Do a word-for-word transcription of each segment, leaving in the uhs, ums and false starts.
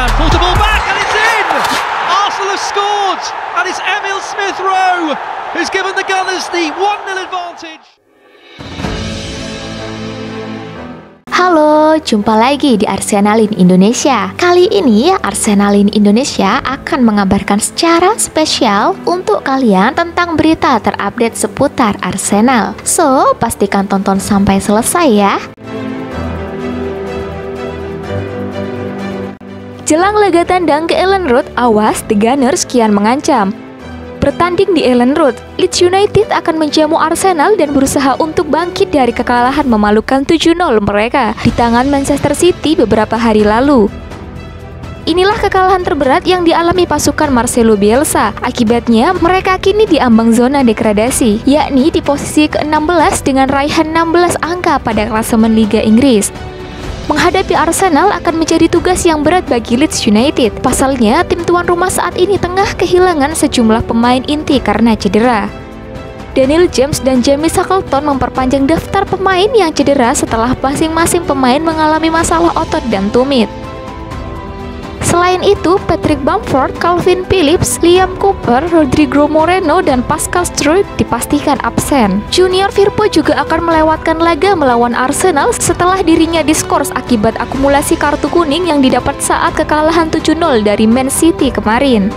Aubameyang pulls the ball back and it's in! Arsenal have scored and it's Emil Smith-Rowe who's given the Gunners the one nil advantage. Halo, jumpa lagi di Arsenalin Indonesia. Kali ini Arsenalin Indonesia akan mengabarkan secara spesial untuk kalian tentang berita terupdate seputar Arsenal. So, pastikan tonton sampai selesai ya. Jelang laga tandang ke Elland Road, awas The Gunners kian mengancam. Bertanding di Elland Road, Leeds United akan menjamu Arsenal dan berusaha untuk bangkit dari kekalahan memalukan tujuh nol mereka di tangan Manchester City beberapa hari lalu. Inilah kekalahan terberat yang dialami pasukan Marcelo Bielsa. Akibatnya, mereka kini di ambang zona degradasi, yakni di posisi ke enam belas dengan raihan enam belas angka pada klasemen Liga Inggris. Menghadapi Arsenal akan menjadi tugas yang berat bagi Leeds United. Pasalnya, tim tuan rumah saat ini tengah kehilangan sejumlah pemain inti karena cedera. Daniel James dan Jamie Shackleton memperpanjang daftar pemain yang cedera setelah masing-masing pemain mengalami masalah otot dan tumit. Selain itu, Patrick Bamford, Calvin Phillips, Liam Cooper, Rodrigo Moreno, dan Pascal Struijk dipastikan absen. Junior Firpo juga akan melewatkan laga melawan Arsenal setelah dirinya diskors akibat akumulasi kartu kuning yang didapat saat kekalahan tujuh nol dari Man City kemarin.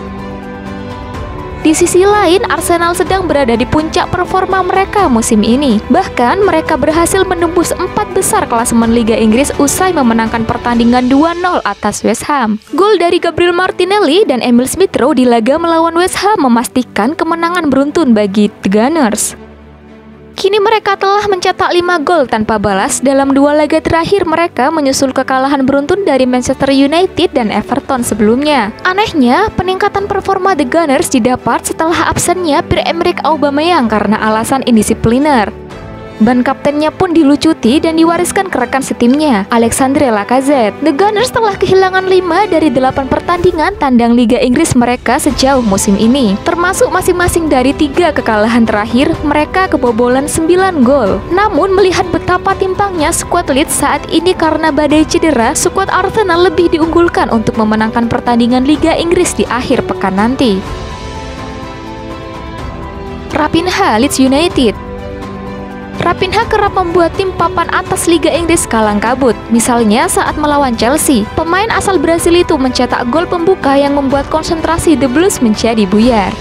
Di sisi lain, Arsenal sedang berada di puncak performa mereka musim ini. Bahkan, mereka berhasil menembus empat besar klasemen Liga Inggris usai memenangkan pertandingan dua nol atas West Ham. Gol dari Gabriel Martinelli dan Emil Smith-Rowe di laga melawan West Ham memastikan kemenangan beruntun bagi The Gunners. Kini mereka telah mencetak lima gol tanpa balas dalam dua laga terakhir mereka menyusul kekalahan beruntun dari Manchester United dan Everton sebelumnya. Anehnya, peningkatan performa The Gunners didapat setelah absennya Pierre-Emerick Aubameyang karena alasan indisipliner. Ban kaptennya pun dilucuti dan diwariskan ke rekan setimnya, Alexandre Lacazette. The Gunners telah kehilangan lima dari delapan pertandingan tandang Liga Inggris mereka sejauh musim ini. Termasuk masing-masing dari tiga kekalahan terakhir, mereka kebobolan sembilan gol. Namun melihat betapa timpangnya skuad Leeds saat ini karena badai cedera, skuad Arsenal lebih diunggulkan untuk memenangkan pertandingan Liga Inggris di akhir pekan nanti. Raphinha, Leeds United. Raphinha kerap membuat tim papan atas Liga Inggris kalang kabut. Misalnya saat melawan Chelsea, pemain asal Brasil itu mencetak gol pembuka yang membuat konsentrasi The Blues menjadi buyar.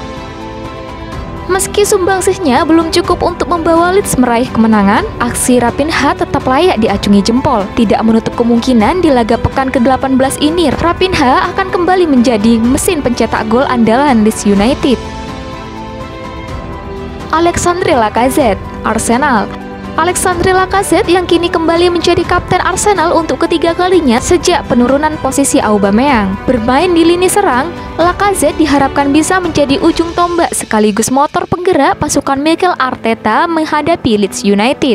Meski sumbangsihnya belum cukup untuk membawa Leeds meraih kemenangan, aksi Raphinha tetap layak diacungi jempol. Tidak menutup kemungkinan di laga pekan ke delapan belas ini, Raphinha akan kembali menjadi mesin pencetak gol andalan Leeds United. Alexandre Lacazette, Arsenal. Alexandre Lacazette yang kini kembali menjadi kapten Arsenal untuk ketiga kalinya sejak penurunan posisi Aubameyang. Bermain di lini serang, Lacazette diharapkan bisa menjadi ujung tombak sekaligus motor penggerak pasukan Mikel Arteta menghadapi Leeds United.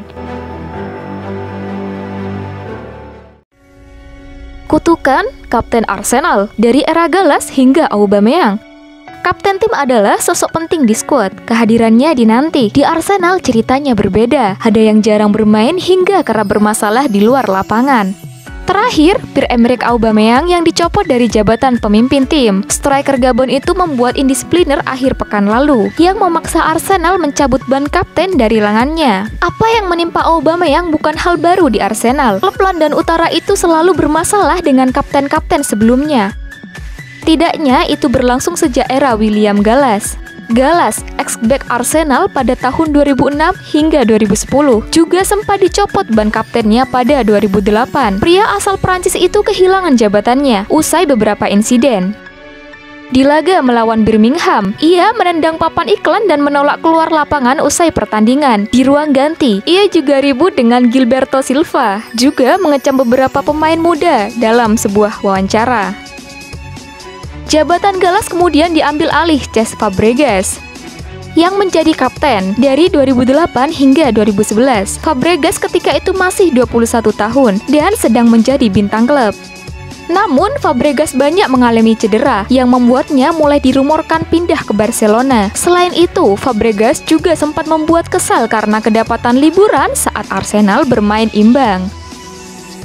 Kutukan kapten Arsenal dari era Gallas hingga Aubameyang. Kapten tim adalah sosok penting di skuad. Kehadirannya dinanti. Di Arsenal ceritanya berbeda. Ada yang jarang bermain hingga kerap bermasalah di luar lapangan. Terakhir, Pierre-Emerick Aubameyang yang dicopot dari jabatan pemimpin tim. Striker Gabon itu membuat indisipliner akhir pekan lalu, yang memaksa Arsenal mencabut ban kapten dari lengannya. Apa yang menimpa Aubameyang bukan hal baru di Arsenal. Klub London Utara itu selalu bermasalah dengan kapten-kapten sebelumnya. Tidaknya itu berlangsung sejak era William Gallas. Gallas, ex-back Arsenal pada tahun dua ribu enam hingga dua ribu sepuluh, juga sempat dicopot ban kaptennya pada dua ribu delapan. Pria asal Prancis itu kehilangan jabatannya usai beberapa insiden. Di laga melawan Birmingham, ia menendang papan iklan dan menolak keluar lapangan usai pertandingan. Di ruang ganti, ia juga ribut dengan Gilberto Silva, juga mengecam beberapa pemain muda dalam sebuah wawancara. Jabatan Gallas kemudian diambil alih Cesc Fabregas yang menjadi kapten dari dua ribu delapan hingga dua ribu sebelas. Fabregas ketika itu masih dua puluh satu tahun dan sedang menjadi bintang klub. Namun, Fabregas banyak mengalami cedera yang membuatnya mulai dirumorkan pindah ke Barcelona. Selain itu, Fabregas juga sempat membuat kesal karena kedapatan liburan saat Arsenal bermain imbang.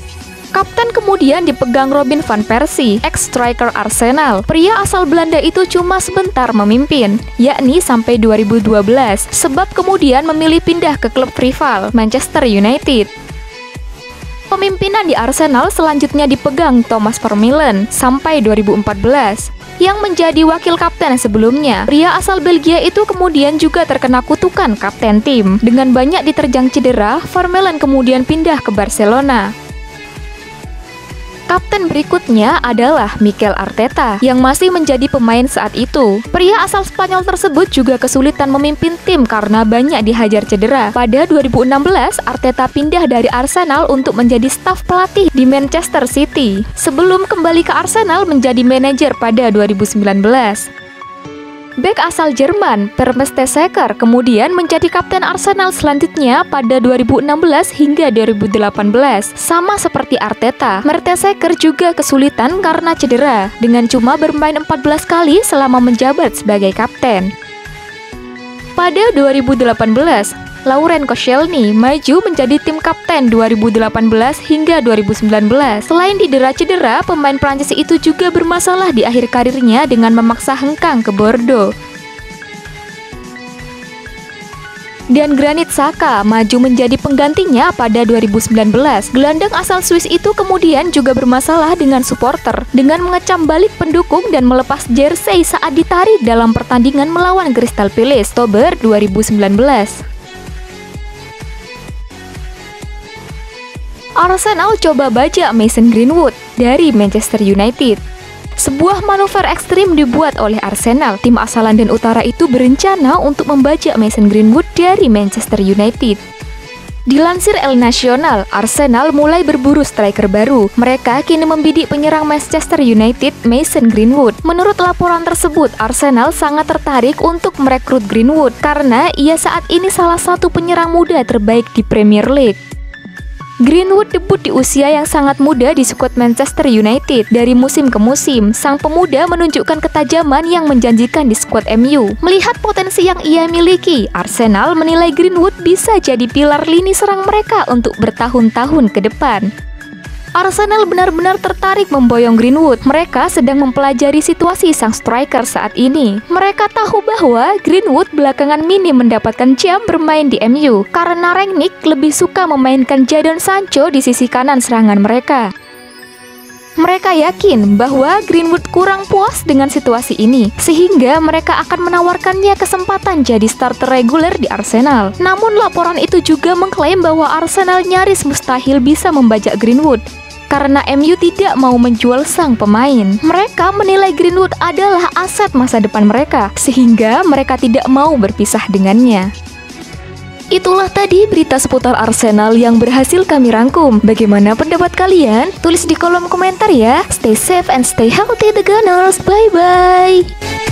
Kapten kemudian dipegang Robin van Persie, ex-striker Arsenal. Pria asal Belanda itu cuma sebentar memimpin, yakni sampai dua ribu dua belas, sebab kemudian memilih pindah ke klub rival, Manchester United. Pemimpinan di Arsenal selanjutnya dipegang Thomas Vermeulen sampai dua ribu empat belas, yang menjadi wakil kapten sebelumnya. Pria asal Belgia itu kemudian juga terkena kutukan kapten tim. Dengan banyak diterjang cedera, Vermeulen kemudian pindah ke Barcelona. Kapten berikutnya adalah Mikel Arteta, yang masih menjadi pemain saat itu. Pria asal Spanyol tersebut juga kesulitan memimpin tim karena banyak dihajar cedera. Pada dua ribu enam belas, Arteta pindah dari Arsenal untuk menjadi staf pelatih di Manchester City, sebelum kembali ke Arsenal menjadi manajer pada dua ribu sembilan belas. Bek asal Jerman, Per Mertesacker, kemudian menjadi kapten Arsenal selanjutnya pada dua ribu enam belas hingga dua ribu delapan belas. Sama seperti Arteta, Mertesacker juga kesulitan karena cedera, dengan cuma bermain empat belas kali selama menjabat sebagai kapten. Pada dua ribu delapan belas, Laurent Koscielny maju menjadi tim kapten dua ribu delapan belas hingga dua ribu sembilan belas. Selain didera cedera, pemain Prancis itu juga bermasalah di akhir karirnya dengan memaksa hengkang ke Bordeaux. Dan Granit Xhaka maju menjadi penggantinya pada dua ribu sembilan belas. Gelandang asal Swiss itu kemudian juga bermasalah dengan supporter dengan mengecam balik pendukung dan melepas jersey saat ditarik dalam pertandingan melawan Crystal Palace Oktober dua ribu sembilan belas. Arsenal coba bajak Mason Greenwood dari Manchester United. Sebuah manuver ekstrim dibuat oleh Arsenal. Tim asal London Utara itu berencana untuk membajak Mason Greenwood dari Manchester United. Dilansir El Nacional, Arsenal mulai berburu striker baru. Mereka kini membidik penyerang Manchester United, Mason Greenwood. Menurut laporan tersebut, Arsenal sangat tertarik untuk merekrut Greenwood karena ia saat ini salah satu penyerang muda terbaik di Premier League. Greenwood debut di usia yang sangat muda di skuad Manchester United. Dari musim ke musim, sang pemuda menunjukkan ketajaman yang menjanjikan di skuad M U. Melihat potensi yang ia miliki, Arsenal menilai Greenwood bisa jadi pilar lini serang mereka untuk bertahun-tahun ke depan. Arsenal benar-benar tertarik memboyong Greenwood. Mereka sedang mempelajari situasi sang striker saat ini. Mereka tahu bahwa Greenwood belakangan minim mendapatkan jam bermain di M U karena Rangnick lebih suka memainkan Jadon Sancho di sisi kanan serangan mereka. Mereka yakin bahwa Greenwood kurang puas dengan situasi ini, sehingga mereka akan menawarkannya kesempatan jadi starter reguler di Arsenal. Namun laporan itu juga mengklaim bahwa Arsenal nyaris mustahil bisa membajak Greenwood karena M U tidak mau menjual sang pemain. Mereka menilai Greenwood adalah aset masa depan mereka, sehingga mereka tidak mau berpisah dengannya. Itulah tadi berita seputar Arsenal yang berhasil kami rangkum. Bagaimana pendapat kalian? Tulis di kolom komentar ya. Stay safe and stay healthy the Gunners. Bye-bye.